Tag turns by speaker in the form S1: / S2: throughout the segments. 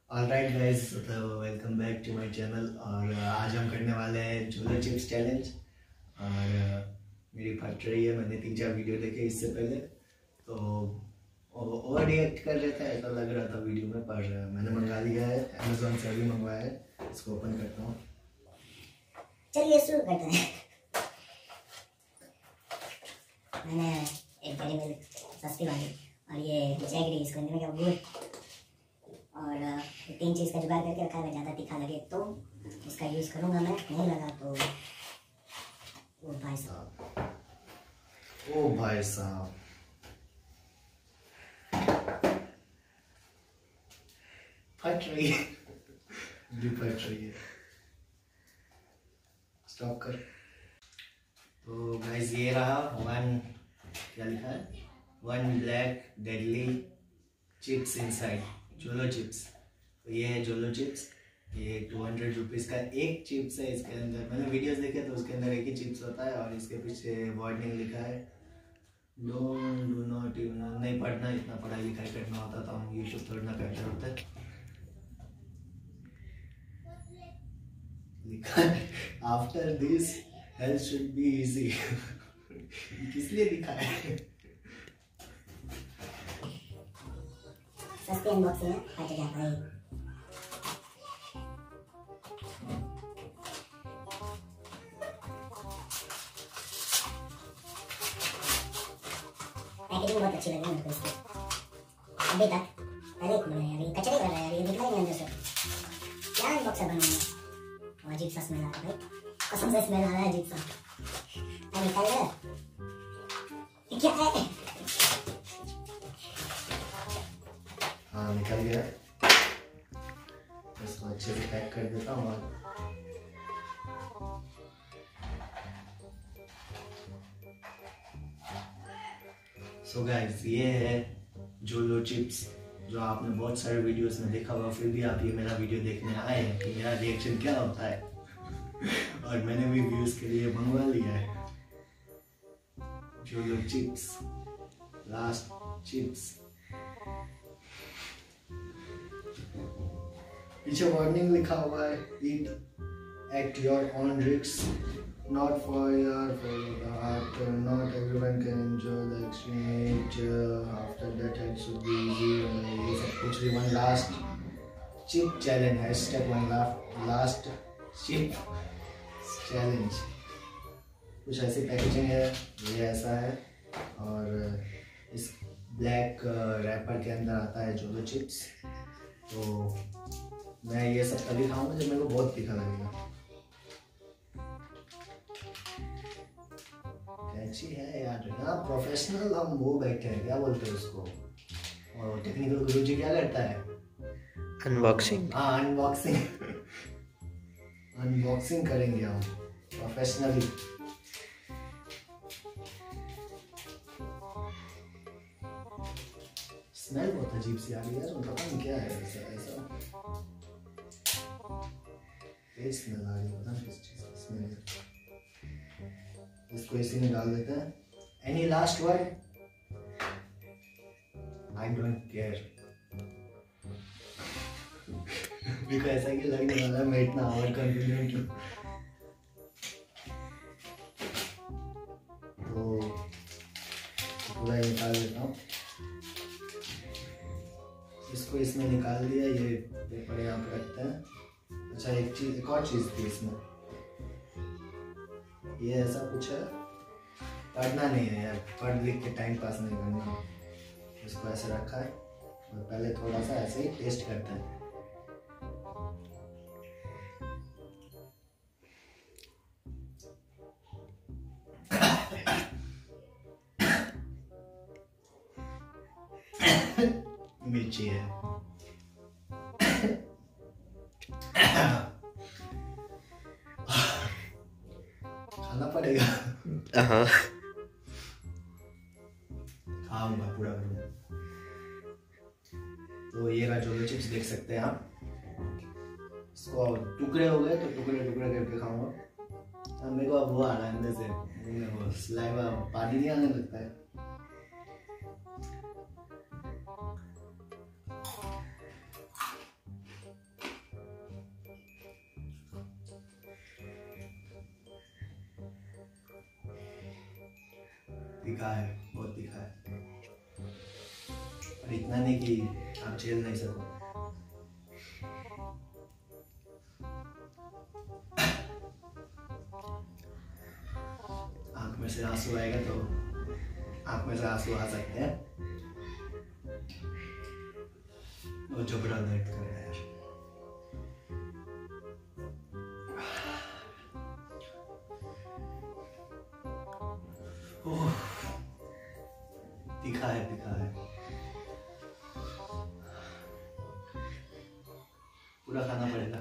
S1: Alright guys, तो welcome back to my channel. और आज हम करने वाले हैं झोला चिप्स चैलेंज। और मेरी फट रही है, मैंने 3-4 वीडियो देखे इससे पहले, तो ओवर रिएक्ट कर रहे थे ऐसा लग रहा था वीडियो में। पर मैंने मंगा लिया है, अमेजोन से अभी मंगवाया है। इसको ओपन करता हूँ।
S2: चलिए शुरू करते हैं। मैंने एक डेयरी मिल्क सस्ती वाली और ये जैगरी, इसको हिंदी में क्या गुड़, और 3 चीज़ का जुगाड़ करके रखा है। ज़्यादा तीखा लगे तो इसका यूज़ करूँगा मैं, नहीं लगा तो ओ भाई साहब,
S1: ओ भाई साहब, फट रही है। फट रही है। स्टॉप कर। तो गाइस ये रहा वन, क्या लिखा है, 1 black deadly chips inside, Jolo chips. तो ये है जोलो चिप्स। ये 200 रुपीज़ का एक चिप्स है। इसके अंदर मैंने वीडियोस देखे तो उसके अंदर एक ही चिप्स होता है और इसके पीछे वार्निंग लिखा है, डोंट डू नॉट इवन, नहीं पढ़ना, इतना पढ़ाई लिखाई करना होता तो हम यूट्यूब थोड़ा ना करते होते। लिखा है after this health should be easy. किस लिए लिखा है?
S2: सस्ती अनबॉक्सिंग है, फट गया भाई। पैकेजिंग बहुत अच्छी लगी मेरे को इसकी अभी तक। पहले खुल रहा है, अभी कचरे कर रहा है, ये निकला ही अंदर से। क्या अनबॉक्सर बनाऊंगा? अजीब सा स्मेल आ रहा है भाई, कसम से स्मेल आ रहा है अजीब सा। निकल गया, क्या है?
S1: हाँ निकल गया। इसको अच्छे से पैक कर देता हूँ। सो गाइस, ये है जोलो चिप्स, जो आपने बहुत सारे वीडियोस में देखा होगा, फिर भी आप ये मेरा वीडियो देखने आए हैं कि मेरा रिएक्शन क्या होता है। और मैंने भी व्यूज के लिए मंगवा लिया है जोलो चिप्स, लास्ट चिप्स। पीछे वार्निंग लिखा हुआ है, eat at your own risk, not for the heart, not everyone can enjoy the experience. After that it should be easy. ये सब कुछ भी। one last chip challenge, hashtag one last chip challenge, कुछ ऐसी packaging है, ये ऐसा है। और इस ब्लैक रैपर के अंदर आता है जोलो चिप्स। तो मैं ये सब तभी खाऊंगा जब मेरे को बहुत तीखा लगेगा। अच्छी है यार, ना प्रोफेशनल हम वो बैठे हैं, क्या बोलते हैं उसको, और टेक्निकल गुरुजी क्या करता है,
S3: अनबॉक्सिंग।
S1: हाँ अनबॉक्सिंग। अनबॉक्सिंग करेंगे हम प्रोफेशनली। स्मेल बहुत अजीब सी आ रही है, पता नहीं क्या है, ऐसा स्मेल आ रही है, पता नहीं किस चीज़ की स्मेल है। इसको इसी में डाल देते हैं। Any last word? I don't care. मेरे को ऐसा कि लगने वाला है मैं इतना ओवर कॉन्फिडेंट हूँ। तो पूरा निकाल देता हूँ। इसको इसमें निकाल दिया, ये पेपर यहाँ पे रखते हैं। अच्छा एक और चीज़ थी इसमें, ये ऐसा कुछ है, पढ़ना नहीं है यार, पढ़ लिख के टाइम पास नहीं करना। इसको ऐसे रखा है और पहले थोड़ा सा ऐसे ही टेस्ट करते हैं। मिर्ची है। खाना पड़ेगा।
S3: हाँ
S1: खाऊंगा पूरा करूँगा। तो ये रहा जोलो चिप्स, देख सकते हैं आप। इसको टुकड़े हो गए तो टुकड़े टुकड़े करके खाऊंगा। अब मेरे को अब वो आ रहा है अंदर से, वो स्लाइवा, पानी नहीं आने लगता है। तीखा है, बहुत तीखा है, और इतना नहीं कि आप झेल नहीं सको। आंख में से आंसू आएगा तो आंख में से आंसू आ सकते हैं। वो जबड़ा दर्द कर रहा है यार। ओह, तीखा है, तीखा है, पूरा खाना पड़ेगा।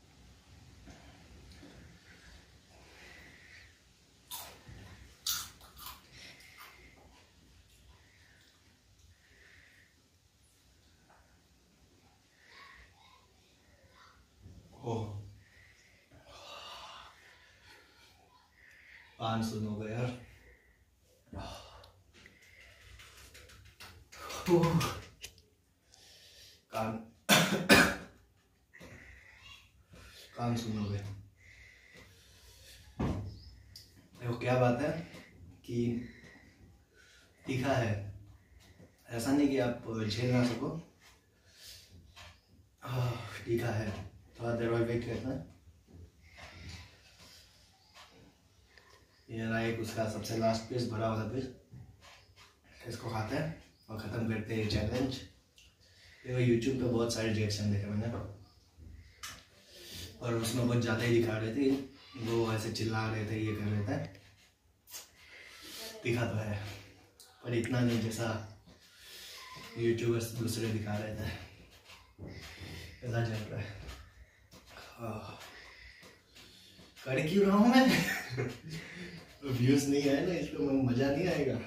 S1: ओह, 500 हो गया यार। कान सुन हो गए। देखो क्या बात है कि तीखा है, ऐसा नहीं कि आप झेल ना सको। तीखा है, थोड़ा देर और वेट करना है। ये रहा एक उसका सबसे लास्ट पीस, बड़ा वाला पीस। इसको खाते हैं और ख़त्म करते हैं चैलेंज। देखो यूट्यूब पे बहुत सारे रिएक्शन देखे मैंने, और उसमें बहुत ज़्यादा ही दिखा रहे थे, वो ऐसे चिल्ला रहे थे, ये कर रहे थे। दिखा तो है पर इतना नहीं जैसा यूट्यूबर्स दूसरे दिखा रहे थे। पता चल रहा है कर क्यों रहा हूँ मैं। व्यूज नहीं आए ना, इसको मजा नहीं आएगा।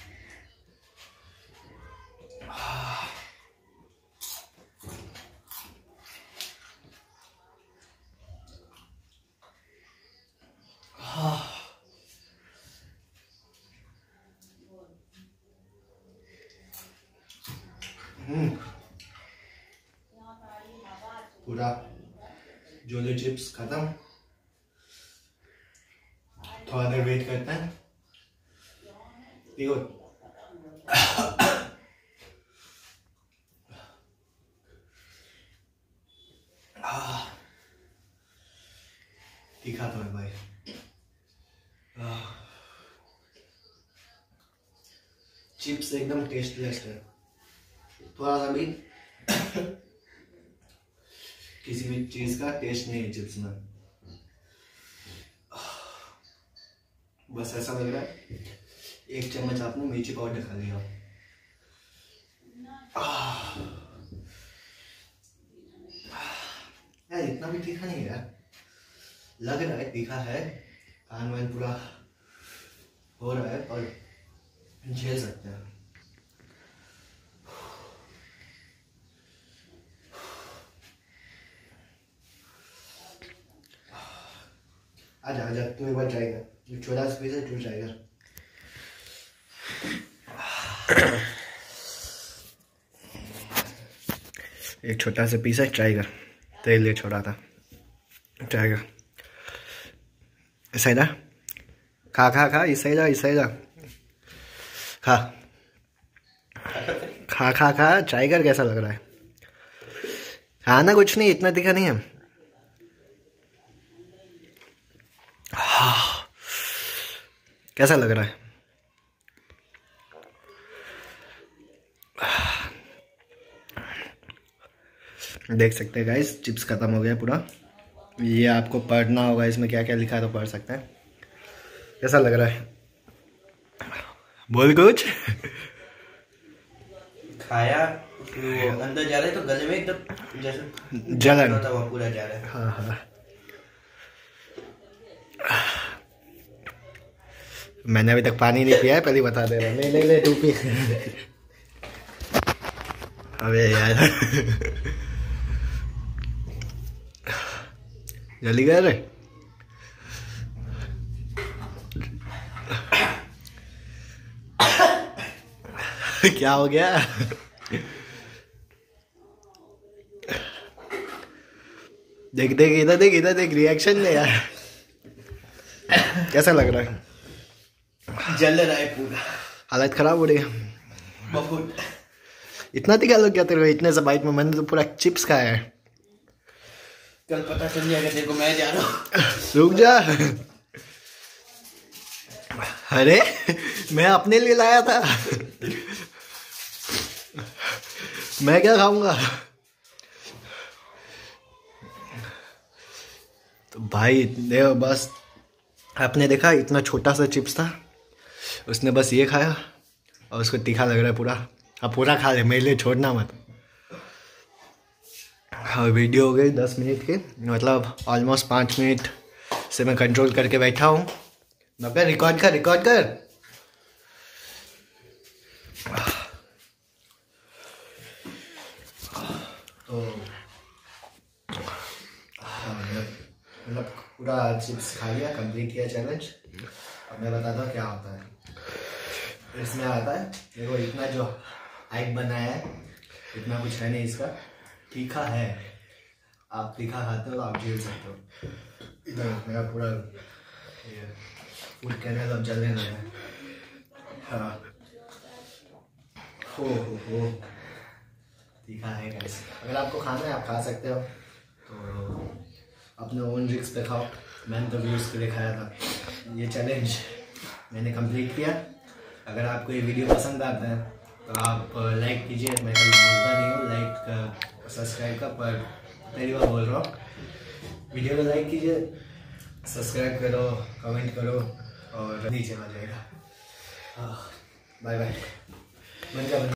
S1: पूरा जोलो चिप्स खत्म। थोड़ा देर वेट करते हैं। देखो तीखा तो है भाई। चिप्स एकदम टेस्टलेस है, थोड़ा सा भी किसी भी चीज का टेस्ट नहीं है चिप्स में। बस ऐसा लग रहा है एक चम्मच आपने मिर्ची पाउडर खा लिया। यार इतना भी तीखा नहीं है यार, लग रहा है तीखा है। कान वान पूरा हो रहा है और झेल सकते हैं। आजा आजा, तू एक बार ट्राई कर। छोटा सा पीस है, तू ट्राई कर। एक छोटा सा पीस है, ट्राई कर। तेरे लिए छोड़ा था, ट्राई कर। इस खा खा खा, इस खा खा खा खा, ट्राई कर कैसा लग रहा है। खाना कुछ नहीं, इतना तीखा नहीं है। कैसा लग रहा है? देख सकते हैं गाइस, चिप्स खत्म हो गया पूरा। ये आपको पढ़ना होगा, इसमें क्या क्या लिखा है तो पढ़ सकते हैं। कैसा लग रहा है? बोल कुछ।
S3: खाया वो अंदर जा रहा है तो गले में एकदम जैसे
S1: जलन
S3: होता हुआ पूरा जा रहा है।
S1: हाँ हाँ, मैंने अभी तक पानी नहीं पिया है, पहले बता दे रहा। ले ले ले, तू पी। अबे यार जल्दी कर रे। क्या हो गया? देख देख इधर देख, इधर देख, रिएक्शन ले यार। कैसा लग रहा है?
S3: जल रहा है पूरा।
S1: हालत खराब हो रही है।
S3: बहुत।
S1: इतना तीखा लग गया तेरे को इतने से बाइट में? मैंने तो पूरा चिप्स खाया है।
S3: कल पता चल जाएगा तेरे को, मैं जा रहा हूँ।
S1: रुक जा। अरे मैं अपने लिए लाया था, मैं क्या खाऊंगा? तो भाई देखो बस, आपने देखा इतना छोटा सा चिप्स था, उसने बस ये खाया और उसको तीखा लग रहा है पूरा। अब पूरा खा ले, मेरे लिए छोड़ना मत। हाँ, वीडियो हो गई 10 मिनट की, मतलब ऑलमोस्ट 5 मिनट से मैं कंट्रोल करके बैठा हूँ। मगर रिकॉर्ड कर, रिकॉर्ड कर। तो मतलब पूरा चिप्स खा लिया, कंप्लीट किया चैलेंज। अब मैं बताता हूँ क्या होता है इसमें। आता है देखो, इतना जो हाइप बनाया है, इतना कुछ है नहीं इसका। तीखा है, आप तीखा खाते हो तो आप झेल सकते हो। इधर मेरा पूरा फूड कैनल अब जलने लगा है। हाँ, हो तीखा है गाइस। अगर आपको खाना है आप खा सकते हो, तो अपने ओन रिस्क पे खाओ। मैंने तो व्यूज़ के लिए खाया था। ये चैलेंज मैंने कंप्लीट किया। अगर आपको ये वीडियो पसंद आता है तो आप लाइक कीजिए। मैं कभी बोलता नहीं हूँ लाइक सब्सक्राइब का, पर पहली बार बोल रहा हूँ। वीडियो को लाइक कीजिए, सब्सक्राइब करो, कमेंट करो और नीचे आ जाएगा। Bye bye.